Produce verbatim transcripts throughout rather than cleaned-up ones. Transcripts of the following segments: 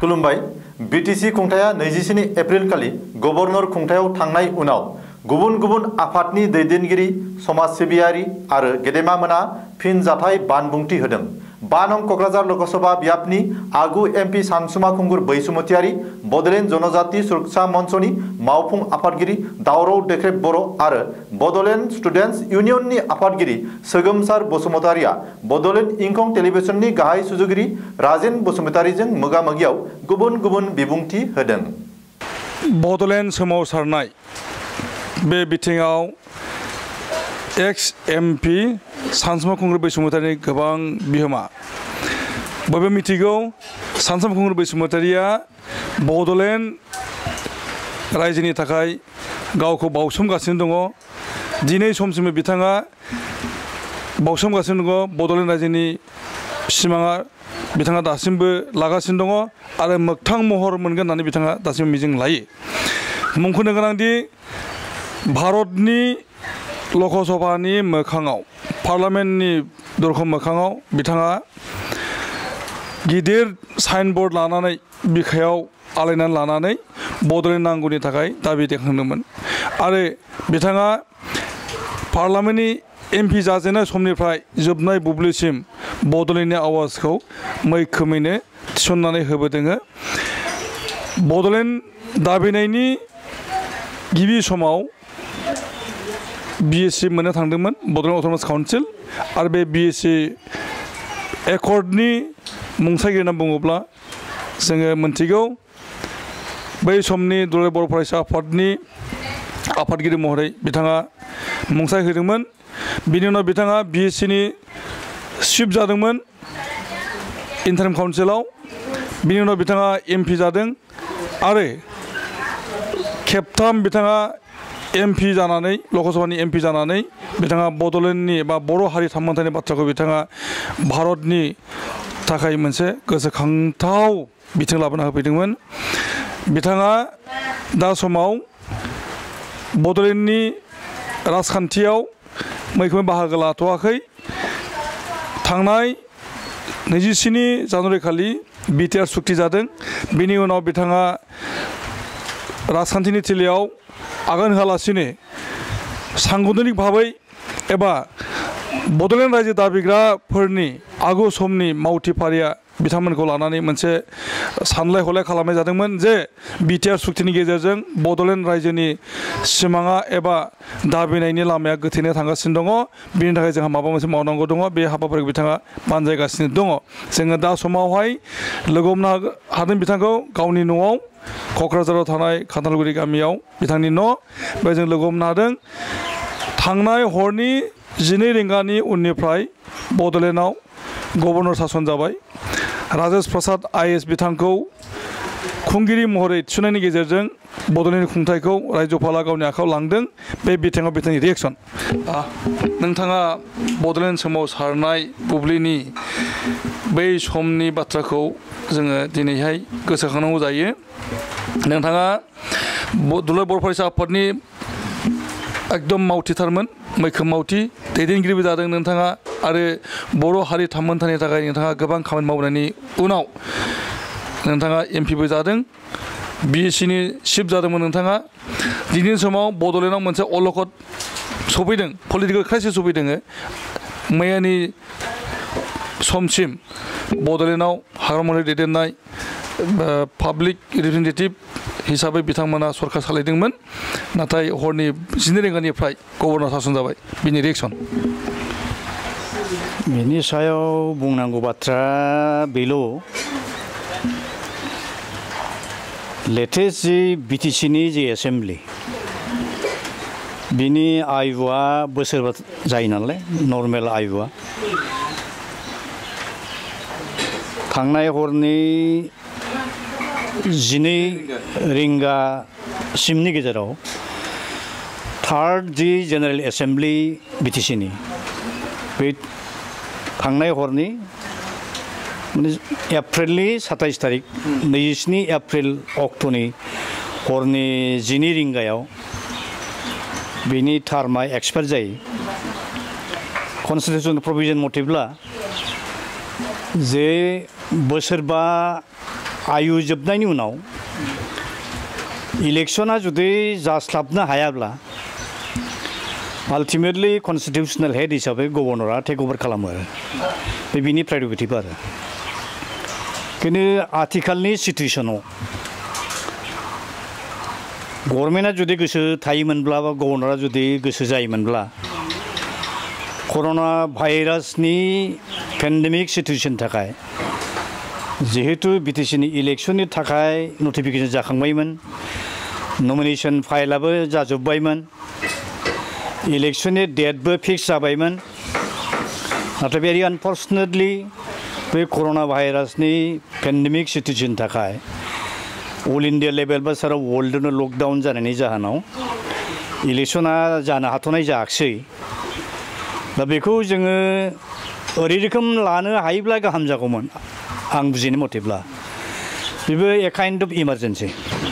खुलुमबाय बीटीसी खुंथाया नैजिस्नि एप्रिल खालि गवर्नर खुंथायाव थांनाय उनाव गुबुन गुबुन आफादनि दैदेनगिरि समाज सिबियारि आरो गेदेमा मोना फिन जाथाय बानबुंथि होदों। बा नं कक्राझार लोकसभा बियाबनि आगु एमपी सानसुमा खुंगुर बैसुमतियारि, बडलेण्ड जनजाति सुरक्षा मंचनि मावफुं आफादगिरि दावराव देख्रेब बर' आरो बडलेण्ड स्टुडेन्ट्स इउनियननि आफादगिरि सोगोमसार बसुमतारिया बडलेण्ड इंखं टेलिभिजननि गाहाय सुजुगिरि राजेन बसुमतारिजों मोगा-मोगियाव गुबुन गुबुन बिबुंथि होदों। बडलेण्ड सोमावसारनाय बे बिथिङाव एक्स एमपी सानसुमा खुंगुर बैसुमतारिनि गोबां बिहोमा। बयबो मिथिगौ सानसुमा खुंगुर बैसुमतारिया बडलेण्ड रायजोनि थाखाय गावखौ बावसोमगासिनो दङ। दिनै समसिम बिथाङा बावसोमगासिनो दङ। बडलेण्ड रायजोनि सिमाङा बिथाङा दासिमबो लागासिनो दङ आरो मोगथां महर मोनगोन होननानै बिथाङा दासिमबो मिजिं लायो। मुंख'नो गोनांदि भारतनि लकसभानि मोखाङाव पार्लामेन्टनि दरखं मोखाङाव बिथाङा गिदिर साइनबोर्ड लानानै बिखायाव आलायनानै लानानै बडलेण्ड नांगौनि थाखाय दाबि दैखांदोंमोन आरो बिथाङा पार्लामेन्टनि एमपि जाजेननाय समनिफ्राय जोबनाय बुब्लिसिम बडलेण्डनि आवाजखौ मैखोमैनो थिसननानै होबोदों। बडलेण्ड दाबिनायनि गिबि समाव बीएससी मोननो थांदोंमोन बडलेण्ड अट'नमास काउन्सिल आरो बे बीएससी एकर्डनि मुंसागिरि होनना बुङोब्ला जोङो मोनथिगौ बै समनि दुलाराय बर' फरायसा आफादनि आफादगिरि महरै बिथाङा मुंसाइ होदोंमोन। बिनि उनाव बिथाङा बीएससीनि चिफ जादोंमोन इन्टारिम काउन्सिलाव। बिनि उनाव बिथाङा एमपि जादों आरो खेबथाम बिथाङा एमपि जानानै लकसभानि एमपि जानानै बिथाङा बडलेण्डनि बा बर' हारि थामोन्थायनि बाथ्राखौ बिथाङा भारतनि थाखाय मोनसे गोसोखांथाव बिथिं लाबोना होफैदोंमोन। बिथाङा दा समाव बडलेण्डनि राजखान्थियाव मैखोमै बाहागो लाथ'वाखै। थांनाय नैजिस्नि जानुवारि खालि बिटिआर सुक्ति जादों। बिनि उनाव बिथाङा राजखान्थिनि थिलियाव आगान होआलासिनो सांगठनिक भाबै एबा बडलेण्ड रायजो दाबिग्राफोरनि आगु समनि मावथि फारिया बिथांमोनखौ लानानै मोनसे सानलाय हलाय खालामनाय जादोंमोन जे बिटिआर सुक्तिनि गेजेरजों बडलेण्ड रायजोनि सिमाङा एबा दाबिनायनि लामाया गोथैनो थांगासिनो दङ। बिनि थाखाय जोंहा माबा मोनसे मावनांगौ दङ। बे हाबाफारिखौ बिथाङा बानजायगासिनो दङ। जोङो दा समावहाय लोगो हमनो हादों बिथांखौ गावनि न'आव क'क्राझाराव थानाय खान्थालगुरि गामियाव बिथांनि न' बेयाव जों लोगो हमनो हादों। थांनाय हरनि जिनै रिंगानि उननिफ्राय बडलेण्डआव गवर्नर सासन जाबाय। राजेश प्रसाद आइएस बिथांखौ खुंगिरि महरै थिसननायनि गेजेरजों बडलेण्डनि खुंथायखौ रायजोपाला गावनि आखायाव लांदों। बे बिथिङाव बिथांनि रिएक्सन नोंथाङा बडलेण्ड सोमावसारनाय बुब्लिनि बै समनि बाथ्राखौ जोङो दिनैहाय गोसोखांनांगौ जायो। नोंथाङा दुलाराय बर' फरायसा आफादनि एकदम मावथिथारमोन, मैखोम मावथि दैदेनगिरिबो जादों नोंथाङा आरो बर' हारि थामोन्थायनि थाखाय नोंथाङा गोबां खामानि मावनायनि उनाव नोंथाङा एमपिबो जादों, बीएससीनि चिफ जादोंमोन नोंथाङा। दिनैनि समाव बडलेण्डआव मोनसे अलखद सफैदों, पलिटिकेल क्राइसिस सफैदों। मैयानि समसिम बडलेण्डआव हाग्रामा महरै दैदेननाय पाब्लिक रिप्रेजेन्टेटिभ हिसाबै बिथांमोना सरकार सालायदोंमोन। नाथाय हरनि जिनै रिंगानिफ्राय गवर्नर सासन जाबाय। बिनि रिएक्सन बिनि सायाव बुंनांगौ बाथ्रा बेल' लेटेस्ट जि बिटिसिनि जि एसेम्बलि बिनि आयुआ बोसोरबा जायो नालाय नर्मेल आयुआ थांनाय हरनि जिनै रिंगासिमनि गेजेराव थार्ड जि जेनेरेल एसेम्बलि बिटिसिनि बे थांनाय हरनि माने एप्रिलनि साताइस तारिख नैजिस्नि एप्रिल अक्ट'नि हरनि जिनै रिंगायाव बेनि टार्मा एक्सपायार जायो। कनस्टिटिउसन प्रभिजन मथेब्ला जे बोसोरबा आयु जोबनायनि उनाव इलेक्शना जुदि जास्लाबनो हायाब्ला आल्टिमेटलि कन्स्टिटिउसनेल हेड हिसाबै गवर्नरा टेक ओभार खालामो आरो बे बिनि प्रायरिटिबो आरो खिन्थु आथिखालनि सिटुएसनाव गभर्नमेन्टआ जुदि गोसो थायोमोनब्ला बा गवर्नरा जुदि गोसो जायोमोनब्ला कर'ना भाइरासनि पेन्डेमिक सिटुएसननि थाखाय जिहेतु बिटिसिनि इलेक्शननि थाखाय नटिफिकेसन जाखांबायमोन नमिनेशन फाइलाबो जाजोब्बायमोन इलेक्शननि डेटबो फिक्स जाबायमोन नाथाय भेरि आनफर्चुनेटलि बे कर'ना भाइरासनि पेन्डेमिक सिटुएसननि थाखाय अल इन्डिया लेभेल बा सारा वर्ल्डआवनो लकडाउन जानायनि जाहोनाव इलेक्शना जानो हाथ'नाय जायाखिसै दा बेखौ जोङो ओरै रोखोम लानो हायोब्ला गाहाम जागौमोन आं बुजिनो मथेब्ला बेबो a kind of emergency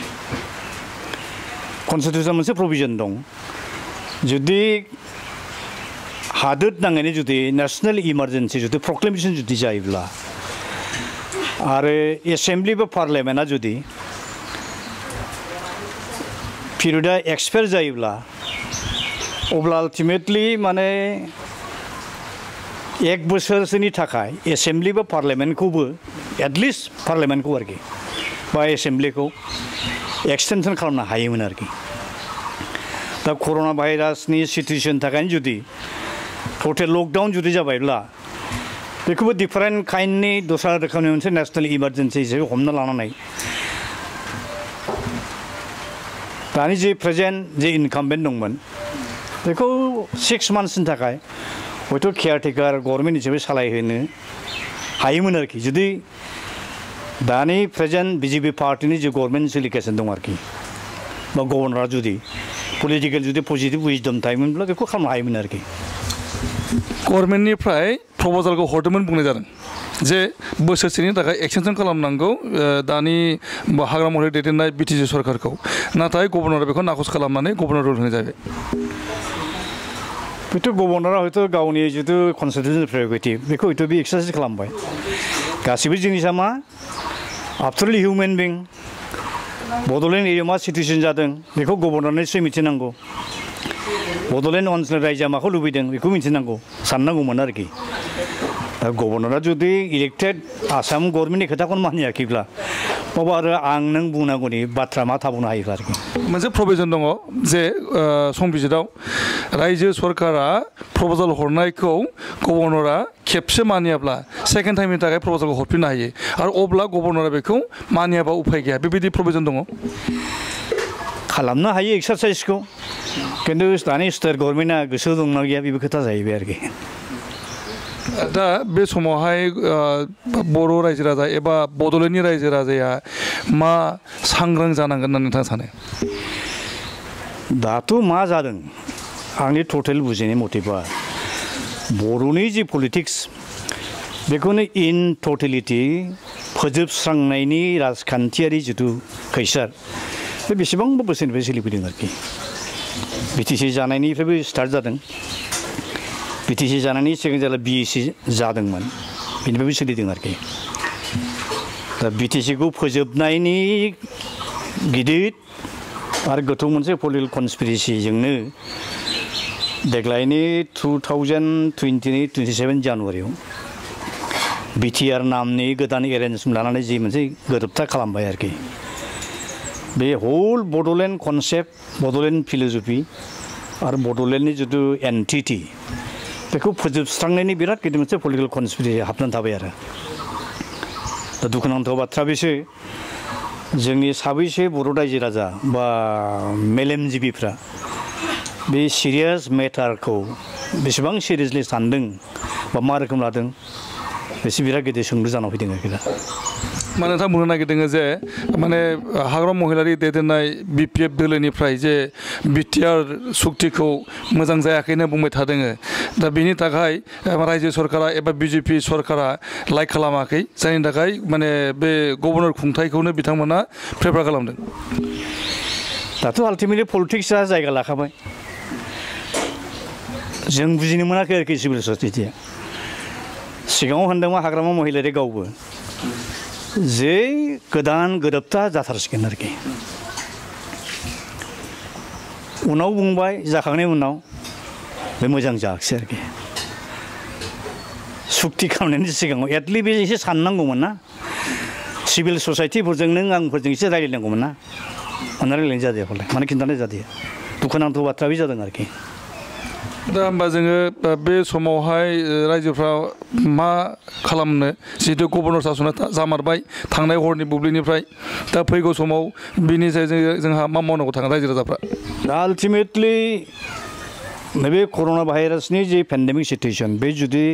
constitution मोनसे प्रभिजन दं जुदि हादोर नाङैनो जुदि नेशनेल इमारजेन्सि जुदि प्रक्लेमेसन जुदि जायोब्ला आरो एसेम्बलि बा पार्लियामेन्टआ जुदि पिरियडआ एक्सपायार जायोब्ला अब्ला आल्टिमेटलि माने एक बोसोरसोनि थाखाय एसेम्बलि बा पार्लियामेन्टखौबो एटलिस्ट पार्लियामेन्टखौ आरोखि बा एसेम्बलिखौ एक्सटेनसन खालामनो हायोमोन आरोखि दा कर'ना भाइरासनि सिटुएसननि थाखायनो जुदि टटेल लकडाउन जुदि जाबायब्ला बेखौबो डिफारेन्ट काइन्डनि दस्रा रोखोमनि मोनसे नेशनेल इमारजेन्सि हिसाबै हमना लानानै दानि जे प्रेजेन्ट जे इनकाम्बेन्ट दंमोन बेखौ सिक्स मान्थसनि थाखाय हयथ' केयारटेकार गभर्नमेन्ट हिसाबै सालायहोनो हायोमोन आरोखि जुदि दानि प्रेजेन्ट बिजेपि पार्टिनि जे गभर्नमेन्ट सोलिगासिनो दं आरोखि बा गभर्नरा जुदि पलिटिकेल जुदि पजिटिभ उइजडम थायोमोनब्ला बेखौ खालामनो हायोमोन आरोखि गभर्नमेन्टनिफ्राय प्रप'जालखौ हरदोंमोन बुंनाय जादों जे बोसोरसेनि थाखाय एक्सटेनसन खालामनांगौ दानि हाग्रा महरै दैदेननाय बिटिसि सरकारखौ नाथाय गभर्नरा बेखौ नाखस खालामनानै गभर्नर रुल होनाय जाबाय बेथ' गभर्नरा हयथ' गावनि जिथु कन्स्टिटिउसनेल प्रेरगेटिभ बेखौ हयथ' बे एक्सारसाइज खालामबाय गासिबो जिनिसा मा after all human being Bodoland एरियायाव मा सिटुएसन जादों बेखौ गभर्नरनो निस्सय मिथिनांगौ बड'लेण्ड ओनसोलनि रायजोआ माखौ लुबैदों बेखौ मिथिनांगौ साननांगौमोन आरोखि दा गभर्नरा जुदि इलेक्टेड आसाम गभर्नमेन्टनि खोथाखौनो मानियाखैब्ला अब्ला आरो आं नों बुंनांगौनि बाथ्रा मा थाबावनो हायोब्ला आरोखि मोनसे प्रभिजन दङ जे संबिजिताव रायजो सरकारा प्रप'जाल हरनायखौ गभर्नरा खेबसे मानियाब्ला सेकेन्ड टाइमनि थाखाय प्रप'जालखौ हरफिननो हायो आरो अब्ला गभर्नरा बेखौ मानियाबा उफाय गैया बेबायदि प्रभिजन दङ खालामनो हायो एक्सारसाइजखौ खिन्थु दानि स्टेट गभर्नमेन्टआ गोसो दंना गैया बेबो खोथा जाहैबाय आरोखि दा बे समावहाय बर' रायजो राजा एबा बड'लेण्डनि रायजो राजाया मा सांग्रां जानांगोन होननानै नोंथाङा सानो दाथ' मा जादों आंनि टटेल बुजिनाय मथेबा बर'नि जि पलिटिक्स बेखौनो इन टटेलिटि फोजोबस्रांनायनि राजखान्थियारि जिथु खैसार बे बेसेबांबा बोसोरनिफ्राय सोलिबोदों आरोखि बिटिसि जानायनिफ्रायबो स्टार्ट जादों बिटिसि जानायनि सिगां जेला बिएसि जादोंमोन बेनिफ्रायबो सोलिदों आरोखि दा बिटिसिखौ फोजोबनायनि गिदिर आरो गोथौ मोनसे पलिटिकेल कनस्पिरेसिजोंनो देग्लायनि टु थावजेन्ड टुवेन्टिनि टुवेन्टि सेभेन जानुवारियाव बिटिआर नामनि गोदान एरेन्जमेन्ट लानानै जि मोनसे गोरोबथा खालामबाय आरोखि बे whole Bodoland concept Bodoland philosophy आरो बड'लेण्डनि जिथु एन्टिटि बेखौ फोजोबस्रांनायनि बिराद गिदिर मोनसे पलिटिकेल कनस्पिरेसि हाबनानै थाबाय आरो दा दुखुनांथाव बाथ्रा बेसो जोंनि साबैसे बर' रायजो राजा बा मेलेमजिबिफ्रा बे सिरियास मेटारखौ बेसेबां सिरियासलि सानदों बा मा रोखोम लादों बेसे बिराद गिदिर सोंलु जाना फैदों आरोखि दा माने नोंथां बुंनो नागिरदों जे माने हाग्रा महिलारि दैदेननाय बिपिएफ दोलोनिफ्राय जे बिटिआर सुक्तिखौ मोजां जायाखैनो बुंबाय थादों दा बेनि थाखाय रायजो सरकारा एबा बिजेपि सरकारा लाइक खालामाखै जायनि थाखाय माने बे गभर्नर खुंथायखौनो बिथांमोना प्रेफार खालामदों दाथ' आल्टिमेटलि पलिटिक्सआ जायगा लाखाबाय जों बुजिनो मोनाखै आरोखि सिभिल ससाइटिया सिगाङाव होनदोंमोन हाग्रामा महिलारि गावबो जे गोदान गोरोबथा जाथारसिगोन आरोखि उनाव बुंबाय जाखांनायनि उनाव बे मोजां जायाखिसै आरोखि सुक्ति खालामनायनि सिगाङाव एटलिस्ट बे एसे साननांगौमोन ना सिभिल ससाइटिफोरजों नों आंफोरजों एसे रायज्लायनांगौमोन ना मानो रायज्लायनाय जादिया हले मानो खिन्थानाय जादिया दुखुनांथाव बाथ्रा बे जादों आरोखि दा होमबा जोङो बे समावहाय रायजोफ्रा मा खालामनो जिहेतु गभर्नर सासना जामारबाय थांनाय हरनि बुब्लिनिफ्राय दा फैगौ समाव बिनि सायाव जोंहा मा मावनांगौ थाङो रायजो राजाफ्रा दा आल्टिमेटलि नैबे कर'ना भाइरासनि जे पेन्डेमिक सिटुएसन बे जुदि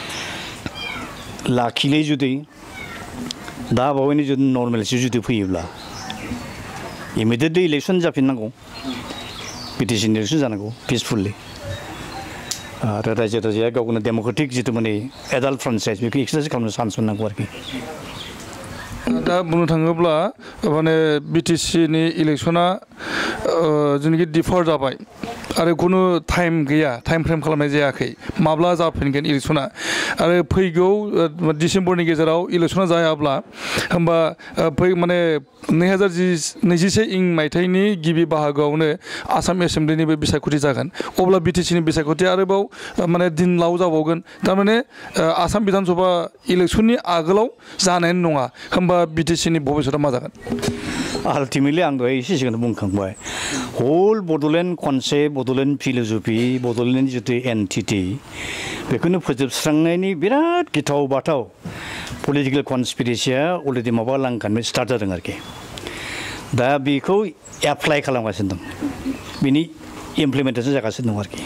लाखिले जुदि दा बावैनो जुदि नर्मेलसि जुदि फैयोब्ला इमिडियेटलि इलेक्सन जाफिननांगौ पिटिसन इलेक्सन जानांगौ पिसफुलि आरो रायजो राजाया गावनो डेम'क्रेटिक जितु माने एडाल्ट फ्रेन्चाइज बेखौ एक्सारसाइज खालामनो चान्स मोननांगौ आरोखि दा बुंनो थाङोब्ला माने बिटिसिनि इलेक्सना जेनाखि डिफार जाबाय आरो खुनु टाइम गैया टाइम फ्रेम खालामनाय जायाखै माब्ला जाफिनगोन इलेक्सना आरो फैगौ डिसेम्बरनि गेजेराव इलेक्सना जायाब्ला होमबा फै माने नैरोजा नैजिसे इं मायथाइनि गिबि बाहागोआवनो आसाम एसेम्ब्लिनिबो बिसायख'थि जागोन अब्ला बिटिसिनि बिसायख'थि आरोबाव माने दिनलाव जाबावगोन थारमाने आसाम बिधान सभा इलेक्सननि आगोलाव जानाय नङा होमबा बिटिसिनि भबिष्यता मा जागोन आल्टिमेटलि आं दहाय एसे सिगां बुंखांबाय whole Bodoland concept Bodoland philosophy Bodoland जितु एन्टिटि बेखौनो फोजोबस्रांनायनि बिराद गिथाव बाथाव पलिटिकेल कनस्पिरेसिया अलरेडि माबा लांखानो स्टार्ट जादों आरोखि दा बेखौ एप्लाइ खालामगासिनो दं बिनि इमप्लिमेन्टेसन जागासिनो दं आरोखि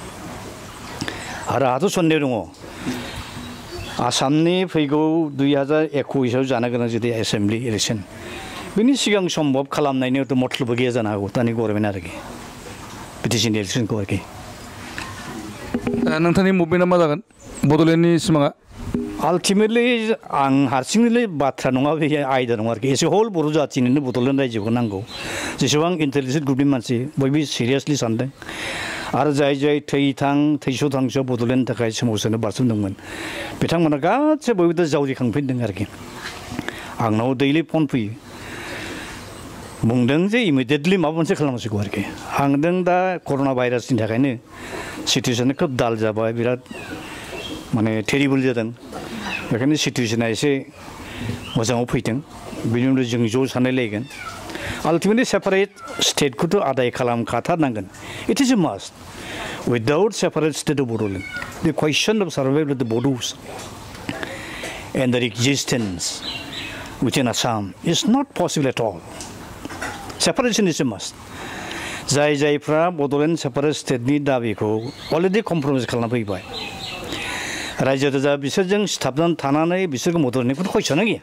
आरो आंहाथ' सन्देह दङ आसामनि फैगौ दुइ हाजार एकुइसआव जानो गोनां जुदि एसेम्ब्लि इलेक्सन बिनि सिगां सम्भब खालामनायनिथ' मथलबबो गैया जानो हागौ दानि गभर्नमेन्ट आरोखि बिटिसिनि इलेक्सनखौ आरोखि नोंथांनि मुभमेन्टआ मा जागोन बड'लेण्डनि सिमाङा आल्टिमेटलि आं हारसिंनि बाथ्रा नङा बे आयदा नङा आरोखि एसे हल बर' जाथिनिनो बड'लेण्ड रायजोखौ नांगौ जेसेबां इन्टेलिजेन्ट ग्रुपनि मानसि बयबो सिरियासलि सानदों आरो जाय जाय थैथां थैस' थांस' बड'लेण्डनि थाखाय सोमावसारनो बारसोमदोंमोन बिथांमोना गासैबो बयबो दा जावरिखांफिनदों आरोखि आंनाव दैलि फन फैयो बुंदों जे इमिडियेटलि माबा मोनसे खालामनांसिगौ आरोखि आंदों दा कर'ना भाइरासनि थाखायनो सिटुवेसना खोब दाल जाबाय बिराद माने टेरिबल जादों बेखायनो सिटुवेसना एसे मोजाङाव फैदों बिनि उनाव जों ज' सानलायलायगोन आल्टिमेटलि सेपारेट स्टेटखौथ' आदाय खालामखाथारनांगोन it is a must without separate state of Bodoland the question of survival of the Bodos and the existence within Assam is not possible at all separation is a must जाय जायफ्रा बड'लेण्ड सेपारेट स्टेटनि दाबिखौ अलरेडि कमप्रमाइज खालामना फैबाय रायजो राजा बिसोरजों सिथाबनानै थानानै बिसोरखौ मदद होनायखौथ' खयसना गैया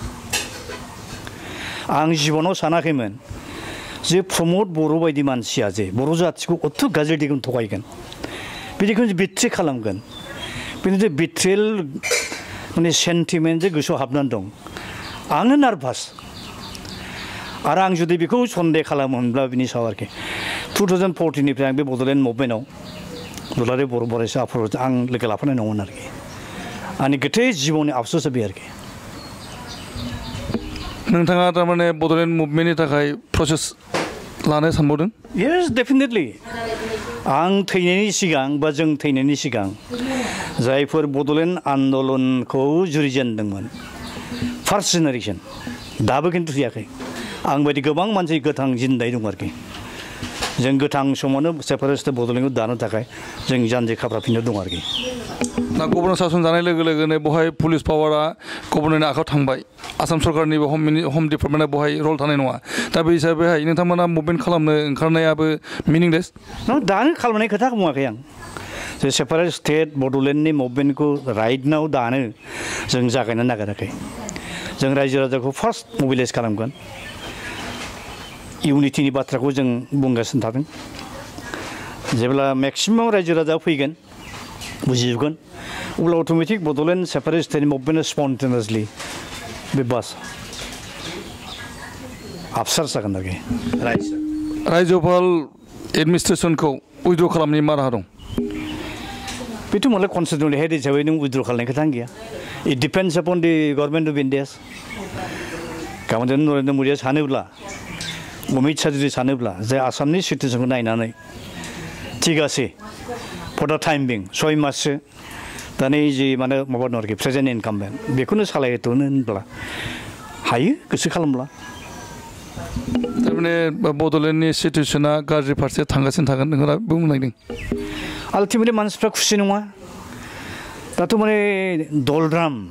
आं जिबनाव सानाखैमोन जे प्रमद बर' बायदि मानसिया जे बर' जाथिखौ अथ' गाज्रि दिगोन थगायगोन बिदिखौ बिट्रे खालामगोन बिनि जे बिट्रेल माने सेन्टिमेन्ट जे गोसोआव हाबनानै दं आंनो नार्भास आरो आं जुदि बेखौ सन्देह खालामोमोनब्ला बिनि सायाव आरोखि टु थावजेन्ड फर्टिननिफ्राय आं बे बड'लेण्ड मुभमेन्टआव दुलाराय बर' फरायसा आफादजों आं लोगो लाफानाय नङामोन आरोखि आंनि गोथै जिबननि आफस'सा बे आरोखि नोंथाङा थारमाने बड'लेण्ड मुभमेन्टनि थाखाय प्रसेस लानो सानबावदों येस डेफिनेटलि आं थैनायनि सिगां बा जों थैनायनि सिगां जायफोर बड'लेण्ड आन्दलनखौ जुरिजेनदोंमोन फार्स्ट जेनेरेसन दाबो खिन्थु थैयाखै आं बायदि गोबां मानसि गोथां जिन्दाय दं आरोखि जों गोथां समावनो सेपारेट स्टेट बड'लेण्डखौ दानो थाखाय जों जानजि खाफ्राफिननो दं आरोखि दा गभर्नर सासन जानाय लोगो लोगोनो बहाय पुलिस पावारा गभर्नरनि आखायाव थांबाय आसाम सरकारनिबो हम हम डिपार्टमेन्टआ बहाय रल थानाय नङा दा बे हिसाबैहाय नोंथांमोना मुभमेन्ट खालामनो ओंखारनायाबो मिनिंलेस दानो खालामनाय खोथा बुङाखै आं जे सेपारेट स्टेट बड'लेण्डनि मुभमेन्टखौ राइट नाव दानो जों जागायनो नागिराखै जों रायजो राजाखौ फार्स्ट मबिलाइज खालामगोन इउनिटिनि बाथ्राखौ जों बुंगासिनो थादों जेब्ला मेक्सिमाम रायजो राजा फैगोन बुजिजोबगोन अब्ला अट'मेटिक बड'लेण्ड सेपारेट स्टेट मुभमेन्टआ स्पन्टेनियासलि बे बास आबसार जागोन आरोखि रायजोपाल एडमिनिस्ट्रेसनखौ उइद्र' खालामनायनि मा राहा दं बेथ' मालाय कनस्टिटिउन्ट हेड हिसाबै नों उइद्र' खालामनाय खोथा गैया It depends upon the government of India. 가만 저는 노래도 무리가 사내블라, 어미차 주디 사내블라. 제 아삼니 시티즌 나이나네. 지가시, for the time being, 소위 마스. 다네 이제 만에 뭐 너렇게 present incumbent. 베쿠는 살아야 되는 블라. 하이 그스 칼럼블라. 때문에 보돌렌니 시티즌나 가지 파르세 당가신 당가는 거라 부분이네. Ultimately 만스프라 쿠시는와. 다또 뭐네 돌람,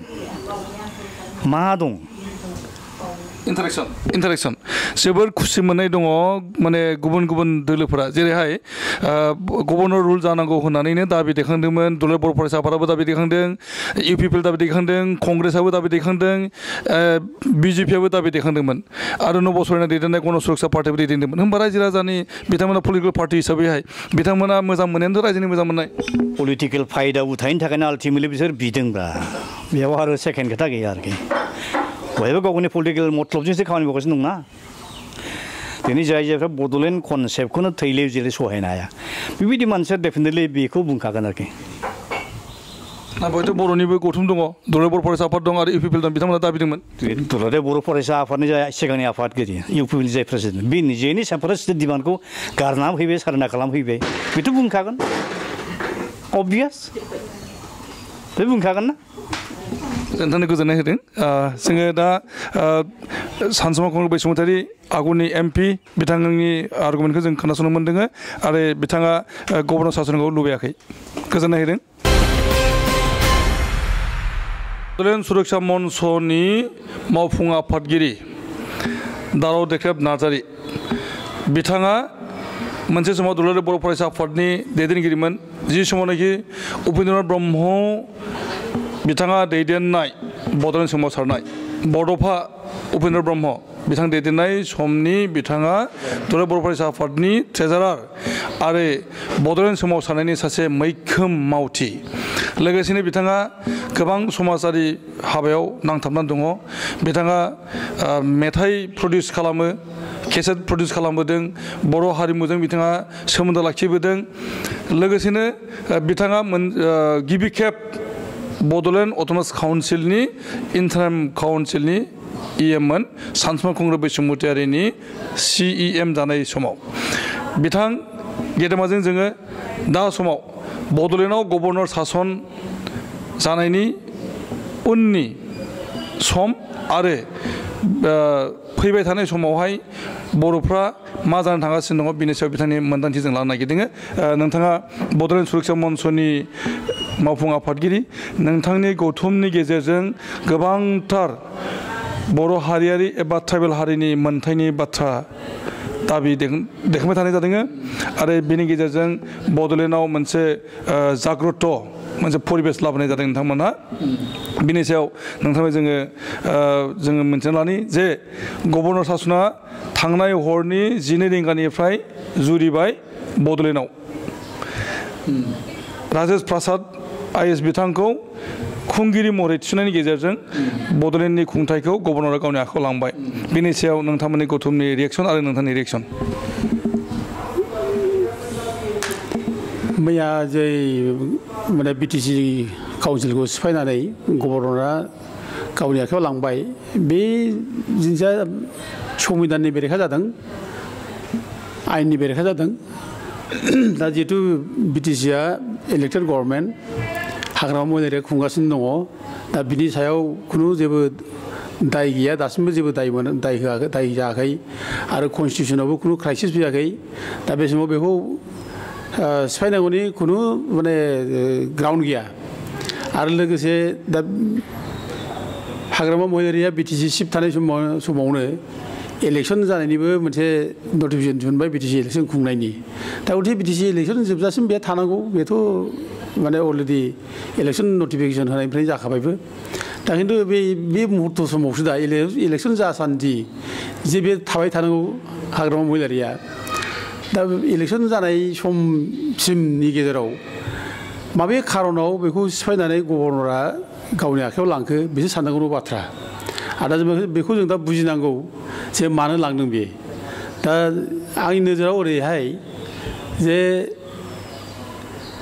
마동. 인터랙션, 인터랙션. जोबोर खुसि मोननाय दङ माने गुबुन गुबुन दोलोफोरा जेरैहाय गभर्नर रुल जानांगौ होननानैनो दाबि दैखांदोंमोन दुलाराय बर' फरायसा आफादाबो दाबि दैखांदों इउपिपिएल दाबि दैखांदों कंग्रेसआबो दाबि दैखांदों बिजेपिआबो दाबि दैखांदोंमोन आरो नब सरैना दैदेननाय गण सुरक्षा पार्टिबो दैदेनदोंमोन होमबा रायजो राजानि बिथांमोना पलिटिकेल पार्टि हिसाबैहाय बिथांमोना मोजां मोननायानो रायजोनि मोजां मोननाय पलिटिकेल फायदा उथायनो थाखायनो आल्टिमेटलि बिसोर बिदोंब्रा बेयाव आरो सेकेन्ड खोथा गैया आरोखि बयबो गावनि पलिटिकेल मतलबजोंसो खामानि मावगासिनो दंना दिनै जाय जायफ्रा बड'लेण्ड कनसेप्टखौनो थैले जेरै सहायनो हाया बेबायदि मानसिया डेफिनेटलि बेखौ बुंखागोन आरोखि ना बयथ' बर'निबो गौथुम दङ दुलाराय बर' फरायसा आफाद दं आरो इउपिपिएल दं बिथांमोना दाबिदोंमोन दुलाराय बर' फरायसा आफादनि जाय सिगांनि आफादगिरि इउपिपिएल जाय प्रेसिडेन्ट बे निजेनि सेपारेटिस्ट डिमान्डखौ गारना फैबाय सारेना खालामफैबाय बेथ' बुंखागोन अबभियास बे बुंखागोन ना नोंथांनो गोजोननाय होदों जोङो दा सानसुमा कंग्रेस बैसुमतारी आगुनि एमपि बिथांनि आर्गुमेन्टखौ जों खोनासंनो मोन्दों आरो बिथाङा गभर्नर सासनखौ लुबैयाखै गोजोननाय होदों बड'लेण्ड सुरक्षा मन्चनि मावफुं आफादगिरि दाराव देख्रेब नार्जारि बिथाङा मोनसे समाव दुलाराय बर' फरायसा आफादनि दैदेनगिरिमोन जि समावनाखि उपेन्द्रनाथ ब्रह्म बिथाङा दैदेननाय बड'लेण्ड सोमावसारनाय बड'फा उपेन्द्र ब्रह्म बिथां दैदेननाय समनि बिथाङा दुलाराय बर' फरायसा आफादनि ट्रेजारार आरो बड'लेण्ड सोमावसारनायनि सासे मैखोम मावथि लोगोसेनो बिथाङा गोबां समाजारि हाबायाव नांथाबनानै दङ बिथाङा मेथाइ प्रडिउस खालामो केसेट प्रडिउस खालामबोदों बर' हारिमुजों बिथाङा सोमोन्दो लाखिबोदों लोगोसेनो बिथाङा गिबि खेब बड'लेण्ड अट'नमास काउन्सिलनि इन्टारिम काउन्सिलनि इएममोन सानसुमा कंग्रेस बैसुमतारिनि सिइएम जानाय समाव बिथां गेदेमाजों जोङो दा समाव बड'लेण्डआव गभर्नर सासन जानायनि उननि सम आरो फैबाय थानाय समावहाय बर'फ्रा मा जानो थांगासिनो दङ बिनि सायाव बिथांनि मोनदांथि जों लानो नागिरदों नोंथाङा बड'लेण्ड सुरक्षा मन्चनि मावफुं आफादगिरि नोंथांनि गौथुमनि गेजेरजों गोबांथार बर' हारियारि एबा ट्राइबेल हारिनि मोनथायनि बाथ्रा दाबि देखायबाय थानाय जादों आरो बेनि गेजेरजों बड'लेण्डआव मोनसे जाग्रत मोनसे परिबेस लाबोनाय जादों नोंथांमोना बिनि सायाव नोंथांनो जोङो जोङो मिन्थिना लानि जे गभर्नर सासना थांनाय हरनि जिनै रिंगानिफ्राय जुरिबाय बड'लेण्डआव राजेश प्रसाद आइएस बिथांखौ खुंगिरि महरै थिसननायनि गेजेरजों बड'लेण्डनि खुंथायखौ गभर्नरा गावनि आखायाव लांबाय बिनि सायाव नोंथांमोननि गौथुमनि रिएक्सन आरो नोंथांनि रिएक्सन मैया जै माने बिटिसि काउन्सिलखौ सिफायनानै गभर्नरा गावनि आखायाव लांबाय बे जिनिसा संबिधाननि बेरेखा जादों आयेननि बेरेखा जादों दा जिहेतु बिटिसिआ इलेक्टेड गभर्नमेन्ट हाग्रामा महिलारिया खुंगासिनो दङ दा बिनि सायाव खुनु जेबो दाय गैया दासिमबो जेबो दाय मोन दाय होआखै दाय जायाखै आरो कन्स्टिटिउसनावबो खुनु क्राइसिस फैयाखै दा बे समाव बेखौ सिफायनांगौनि खुनु माने ग्राउन्ड गैया आरो लोगोसे दा हाग्रामा महिलारिया बिटिसि सिफ थानाय समाव समावनो इलेक्सन जानायनिबो मोनसे नटिफिकेसन दिहुनबाय बिटिसि इलेक्सन खुंनायनि दा गथे बिटिसि इलेक्सन जोबजासिम बे थानांगौ बेथ' माने अलरेडि इलेक्सन नटिफिकेसन होनायनिफ्राय जाखाबायबो दा खिन्थु बे बे मुहुर्त समावसो दा इलेक्सन जासान्दि जे बे थाबाय थानांगौ हाग्रामा महिलारिया दा इलेक्सन जानाय समसिमनि गेजेराव माबे खारनाव बेखौ सिफायनानै गभर्नरा गावनि आखायाव लांखो बेसो साननांगौ बाथ्रा आरो दा बेखौ जों दा बुजिनांगौ जे मानो लांदों बे दा आंनि नोजोराव ओरैहाय जे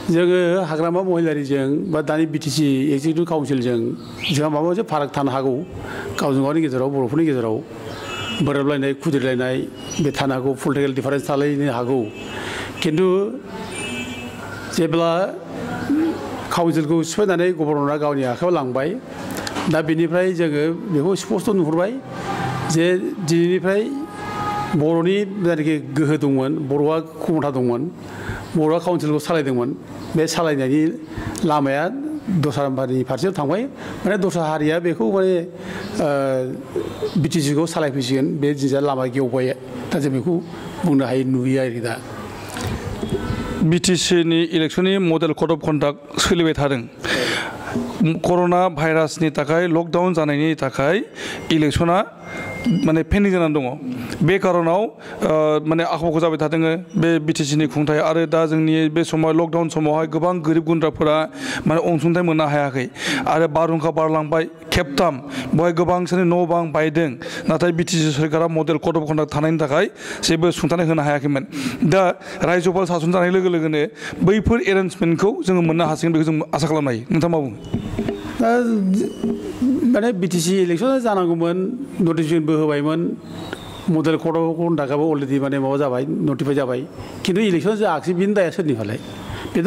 जोङो हाग्रामा महिलारिजों बा दानि बिटिसि एक्जिकिउटिभ काउन्सिलजों जोंहा माबा मोनसे फाराग थानो हागौ गावजों गावनि गेजेराव बर'फोरनि गेजेराव बोराबलायनाय खुद्रिलायनाय बे थानो हागौ पलिटिकेल डिफारेन्स थालायनो हागौ खिन्थु जेब्ला काउन्सिलखौ सिफायनानै गभर्नरा गावनि आखायाव लांबाय दा बेनिफ्राय जोङो बेखौ स्पस्ट' नुहुरबाय जे दिनैनिफ्राय बर'नि जायनाखि गोहो दंमोन बर'आ क्षमता दंमोन बर'आ काउन्सिलखौ सालायदोंमोन बे सालायनायनि लामाया दस्रा हारिनि फारसेयाव थांबाय माने दस्रा हारिया बेखौ माने बिटिसिखौ सालायफैसिगोन बे जिनिसा लामा गेवबाय दा जों बेखौ बुंनो हायो नुयो आरोखि दा बिटिसिनि इलेक्सननि मडेल कड अफ कन्डाक्ट सोलिबाय थादों कर'ना भाइरासनि थाखाय लकडाउन जानायनि थाखाय इलेक्सना माने पेन्डिं जानानै दङ बे कारनाव माने आख' फाख' जाबाय थादों बे बिटिसिनि खुंथाय आरो दा जोंनि बे समाव लकडाउन समावहाय गोबां गोरिब गुन्द्राफोरा माने अनसुंथाइ मोननो हायाखै आरो बारहुंखा बारलांबाय खेबथाम बेवहाय गोबांसिन न' बां बायदों नाथाय बिटिसि सरकारा मडेल कड अफ कन्डाक्ट थानायनि थाखाय जेबो सुंथानाय होनो हायाखैमोन दा रायजोपाल सासन जानाय लोगो लोगोनो बैफोर एरेन्जमेन्टखौ जोङो मोननो हासिगोन बेखौ जों आसा खालामनो हायो नोंथाङा मा बुङो दा माने बिटिसि इलेक्सना जानांगौमोन नटिफिकेसनबो होबायमोन मडेल कड अफ कन्डाक्टआबो अलरेडि माने माबा जाबाय नटिफाइ जाबाय खिन्थु इलेक्सन जायाखिसै बेनि दाया सोरनिफालाय बेथ'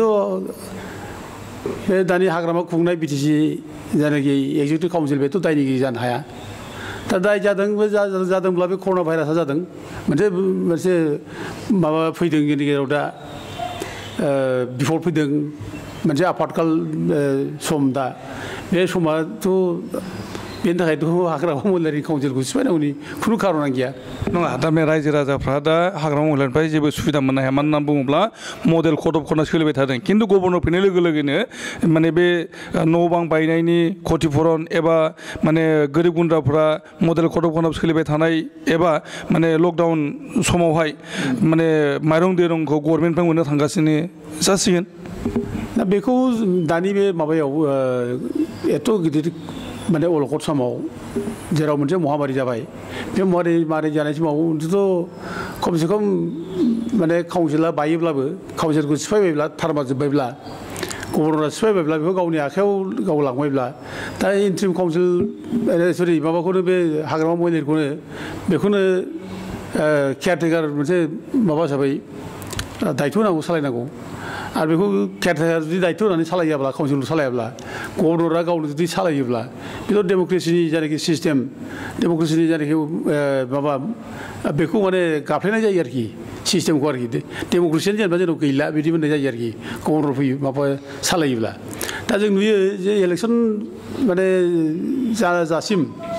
बे दानि हाग्रामा खुंनाय बिटिसि जायनाखि एक्जिकिउटिभ काउन्सिल बेथ' दायनिगिरि जानो हाया दा दाय जादों बे जादोंब्ला बे कर'ना भाइरासआ जादों मोनसे मोनसे माबा फैदों जोंनि गेजेराव दा बिफद फैदों मोनसे आफादकाल सम दा बे समाथ' बेनि थाखायथ' हाग्रामा महिलारि काउन्सिलखौ सिफायनांगौनि खुनु कारना गैया नङा दा बे रायजो राजाफ्रा दा हाग्रामा महिलारिनिफ्राय जेबो सुबिदा मोननो हाया मानो होनना बुङोब्ला मडेल कड अफ कन्डाक्ट सोलिबाय थादों खिन्थु गभर्नर फैनाय लोगो लोगोनो माने बे न' बां बायनायनि क्षतिपुरन एबा माने गोरिब गुन्द्राफ्रा मडेल कड अफ कन्डाक्ट सोलिबाय थानाय एबा माने लकडाउन समावहाय माने माइरं दैरंखौ गभर्नमेन्टनिफ्राय मोननो थांगासिनो जासिगोन दा बेखौ दानि बे माबायाव एथ' गिदिर माने अलखद समाव जेराव मोनसे महामारि जाबाय बे महामारि जानाय समाव मोनसेथ' खमसे खम माने काउन्सिला बायोब्लाबो काउन्सिलखौ सिफायबायब्ला थारमा जोब्बायब्ला गभर्नरा सिफायबायब्ला बेखौ गावनि आखायाव गाव लांबायब्ला दा इन्ट्रिम काउन्सिल सरि माबाखौनो बे हाग्रामा महिलारिखौनो बेखौनो केयारटेकार मोनसे माबा हिसाबै दायथ' होनांगौ सालायनांगौ आरो बेखौ केयारटेकार जुदि दायथ' होनानै सालायाब्ला काउन्सिलखौ सालायाब्ला गभर्नरा गावनो जुदि सालायोब्ला बेथ' डेम'क्रेसिनि जायनाखि सिस्टेम डेम'क्रेसिनि जायनाखि माबा बेखौ माने गाफ्लेनाय जायो आरोखि सिस्टेमखौ आरोखि डेम'क्रेसियानो जेनेबा जेराव गैला बिदि मोननाय जायो आरोखि गभर्नर फैयो माबा सालायोब्ला दा जों नुयो जे इलेक्सन माने जाजासिम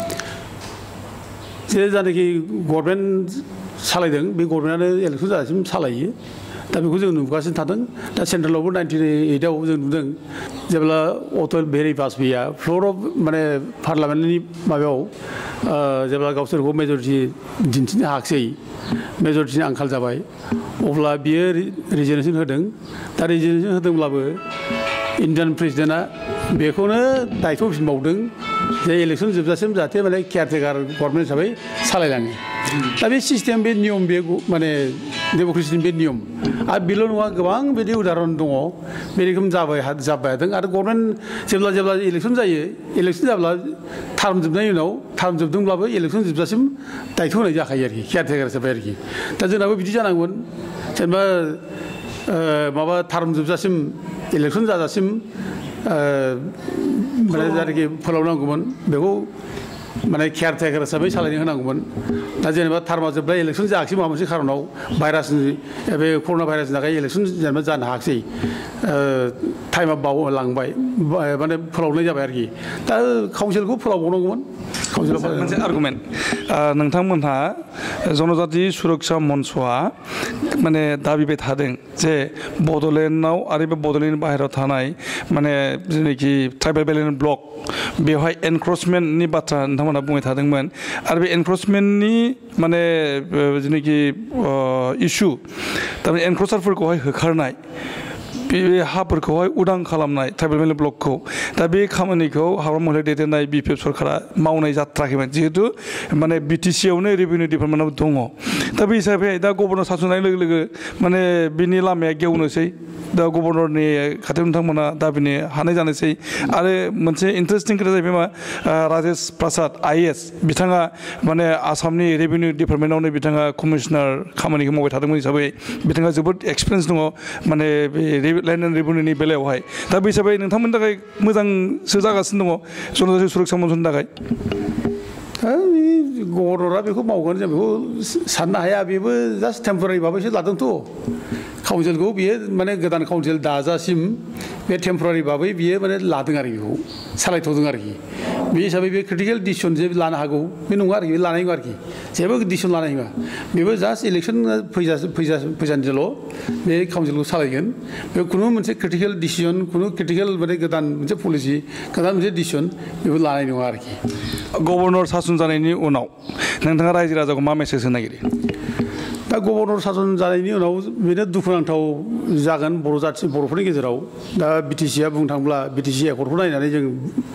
जे जायनाखि गभर्नमेन्ट सालायदों बे गभर्नमेन्टआनो इलेक्सन जाजासिम सालायो दा बेखौ जों नुगासिनो थादों दा सेन्ट्रेलावबो नाइनटिन ओइटआव जों नुदों जेब्ला अटल बिहारि बाजपेयीआ फ्ल'र अफ माने पार्लामेन्टनि माबायाव जेब्ला गावसोरखौ मेजरिटि दिन्थिनो हायाखिसै मेजरिटिनि आंखाल जाबाय अब्ला बियो रिजिगनेसन होदों दा रिजिगनेसन होदोंब्लाबो इन्डियान प्रेसिडेन्टआ बेखौनो दायथ' होफिनबावदों जे इलेक्सन जोबजासिम जाहाथे माने केयारटेकार गभर्नमेन्ट हिसाबै सालायलाङो दा बे सिस्टेम बे नियम बे माने डेम'क्रेसिनि बे नियम आरो बेल' नङा गोबां बिदि उदाहरन दङ बे रोखोम जाबाय जाबाय थादों आरो गभर्नमेन्ट जेब्ला जेब्ला इलेक्सन जायो इलेक्सन जाब्ला टार्म जोबनायनि उनाव टार्म जोबदोंब्लाबो इलेक्सन जोबजासिम दायथ' होनाय जाखायो आरोखि केयारटेकार जाबाय आरोखि दा जोंनाबो बिदि जानांगोन जेनेबा माबा टार्म जोबजासिम इलेक्सन जाजासिम माने जायनाखि फोलावनांगौमोन बेखौ माने केयारटेकार हिसाबै सालायनो होनांगौमोन दा जेनेबा टार्मा जोब्बाय इलेक्सन जायाखिसै माबा मोनसे खारनाव भाइरासनि बे कर'ना भाइरासनि थाखाय इलेक्सन जेनेबा जानो हायाखिसै टाइमा बावलांबाय माने फोलावनाय जाबाय आरोखि दा काउन्सिलखौ फोलावबावनांगौमोन मोनसे आर्गुमेन्ट नोंथांमोनहा जनजाति सुरक्षा मन्चआ माने दाबिबाय थादों जे बड'लेण्डआव आरो बे बड'लेण्डनि बाहेरायाव थानाय माने जेनाखि ट्राइबेल बेलेन ब्लक बेवहाय एनक्रचमेन्टनि बाथ्रा नोंथांमोनहा बुंबाय थादोंमोन आरो बे एनक्रचमेन्टनि माने जेनाखि इसु थारमाने एनक्रचारफोरखौहाय होखारनाय बे हाफोरखौहाय उदां खालामनाय ट्राइबेल भेलि ब्लकखौ दा बे खामानिखौ हाग्रामा महरै दैदेननाय बि पि एफ सरकारा मावनाय जाथ्राखैमोन जिहेतु माने बि टि सि आवनो रेभिनिउ डिपार्टमेन्टआव दङ दा बे हिसाबै दा गभर्नर सासुनाय लोगो लोगो माने बिनि लामाया गेवनोसै दा गभर्नरनि खाथियाव नोंथांमोना दाबिनो हानाय जानोसै आरो मोनसे इन्टारेस्टिं खोथा जाहैबाय मा राजेश प्रसाद आइ ए एस बिथाङा माने आसामनि रेभिनिउ डिपार्टमेन्टआवनो बिथाङा कमिशनार खामानिखौ मावबाय थादोंमोन हिसाबै बिथाङा जोबोद एक्सपिरियेन्स दङ माने बे लेन्ड एन्ड रेभिनिउनि बेलायावहाय दा बे हिसाबै नोंथांमोननि थाखाय मोजांसो जागासिनो दङ जनजाति सुरक्षा मन्चनि थाखाय गभर्नरा बेखौ मावगोन जों बेखौ साननो हाया बेबो जास्ट टेम्परारि माबासो लादोंथ' काउन्सिलखौ बियो माने गोदान काउन्सिल दाजासिम बे टेम्परारि भाबै बियो माने लादों आरो बेखौ सालायथ'दों आरोखि बे हिसाबै बे क्रिटिकेल डिसिसन जे लानो हागौ बे नङा आरोखि बे लानाय नङा आरोखि जेबो डिसिसन लानाय नङा बेबो जास्ट इलेक्सन फैजा फैजा फैजानोल' बे काउन्सिलखौ सालायगोन बे खुनु मोनसे क्रिटिकेल डिसिसन खुनु क्रिटिकेल माने गोदान मोनसे पलिसि गोदान मोनसे डिसिसन बेबो लानाय नङा आरोखि गभर्नर सासन जानायनि उनाव नोंथाङा रायजो राजाखौ मा मेसेज होनो नागिरो दा गभर्नर सासन जानायनि उनाव बेनो दुखुनांथाव जागोन बर' जाथि बर'फोरनि गेजेराव दा बि टि सिआ बुंनो थाङोब्ला बि टि सि एकर्डखौ नायनानै जों